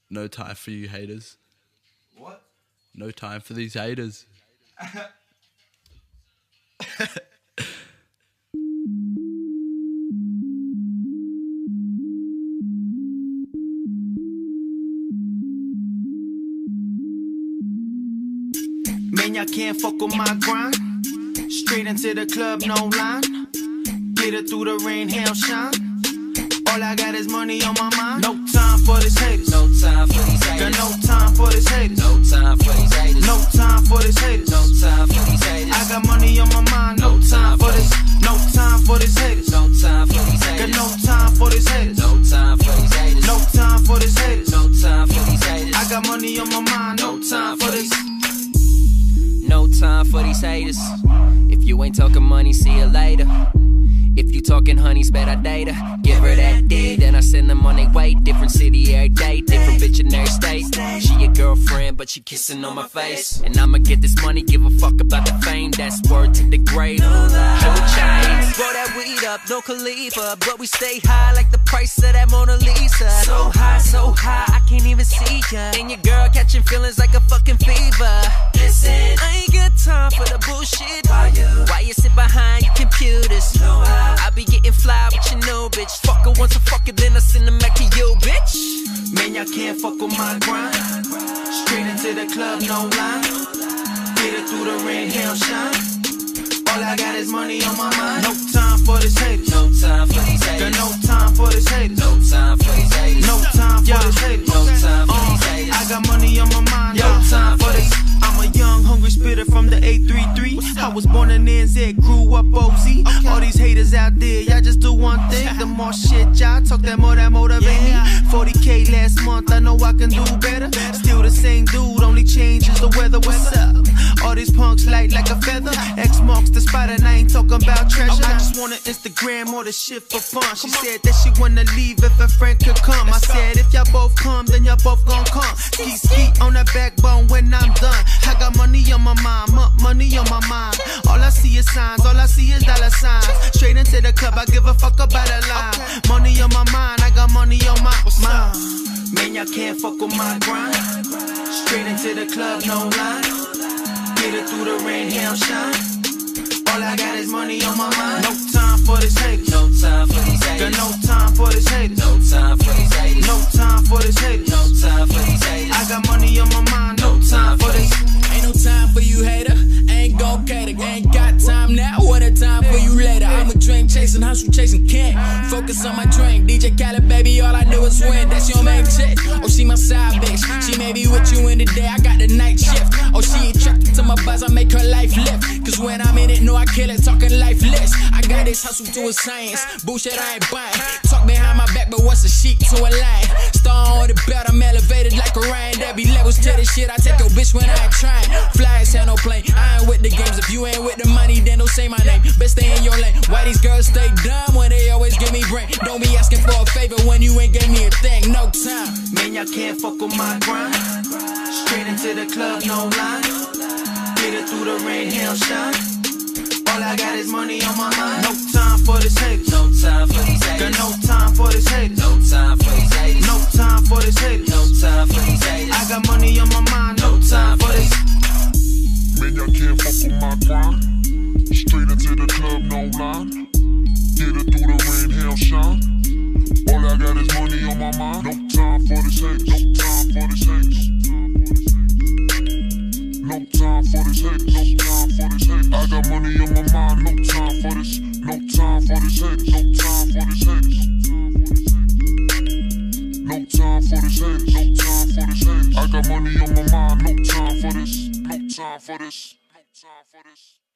No time for you haters. What? No time for these haters. Man, y'all can't fuck with my grind. Straight into the club, no line. Get it through the rain, hail, shine. All I got is money on my mind. No time for this haters. No time for these haters. Got no time for this haters. No time for these haters. No time for this haters. No time for these haters. I got money on my mind. No time for this. No time for this haters. No time for these haters. Got no time for this haters. No time for these haters. No time for this haters. No time for these haters. I got money on my mind. No time for this. No time for these haters. If you ain't talking money, see you later. If you talking honey, spend our data. Give her that D, then I send them on their way. Different city every day, different bitch in every state. She your girlfriend, but she kissing on my face. And I'ma get this money, give a fuck about the fame. That's word to the grave. No chains. Roll that weed up, no Khalifa, but we stay high like the price of that Mona Lisa. So high, I can't even see ya. And your girl catching feelings like a fucking fever. Listen, I ain't got time for the bullshit. Why you sit behind your computers? I be getting fly with your new bitch. Fuck her once, I fuck her, then I send them back to you, bitch. Man, y'all can't fuck with my grind. Straight into the club, no line. Get it through the rain, hail, shine. All I got is money on my mind. No time for this haters. No time for these haters. Got no time for this haters. No time for these haters. No time for this haters. No time for these haters. I got money on my mind. No time for this. I'm a young, hungry spitter from the 833. I was born in NZ, grew up OZ. All these haters out there, y'all just do one thing. The more shit y'all talk, that more that motivate me. 40K last month, I know I can do better. Still the same dude, only change is the weather. What's up? All these punks light like a feather. X marks the spot and I ain't talking about treasure. I just wanna Instagram all the shit for fun. She said that she wanna leave if a friend could come. I said if y'all both come, then y'all both gon' come. Ski on that backbone when I'm done. I got money on my mind, money on my mind. All I see is signs, all I see is dollar signs. Straight into the club, I give a fuck about a line. Money on my mind, I got money on my mind. Man, y'all can't fuck with my grind. Straight into the club, no line. Get it through the rain, hail, shine. All I got is money on my mind. No time for this haters. No time for these haters. Got no time for this haters. No time for these haters. No time for this haters. No time for these haters. I got money on my mind. No time for this. Ain't no time for you, hater. Ain't gon' cater. Ain't got time now. What a time for you later. I'm a drink chasing, hustle chasing, can't focus on my drink. DJ Khaled, baby, all I do is win. That's your main chick. Oh, she my side bitch. She may be with you in the day. I got the night shift. Oh, she attracted to my buzz. I make her life lift. Cause when I'm in it, no, I kill it. Talking lifeless. I got this hustle to a science. Bullshit, I ain't buying. Talk behind my back, but what's a sheep to a line? Star on the belt, I'm elevated like Orion. That be levels to the shit. I take your bitch when I ain't trying. Fly as hell, no plane. I ain't with the games. If you ain't with the money, then don't say my name. Best stay in your lane. Why these girls stay dumb when they always give me brain? Don't be asking for a favor when you ain't gave me a thing. No time. Man, y'all can't fuck with my grind. Straight into the club, no line. Get it through the rain, hail, shine. All I got is money on my mind. No time for this haters. No time for these haters. Got no time for this haters. No time for these haters. No time for this haters. No time for these haters. I got money on my mind. No time for this. Man, y'all can't fuck with my grind. Straight into the club, no line. Get it through the rain, hail, shine. All I got is money on my mind. No time for this haters. No time for this haters. No time for this haters. No time for this haters. I got money on my mind. No time for this. No time for this haters. No time for this haters. No time for this haters. No time for this haters. I got money on my mind. No time for this. No time for this. No time for this.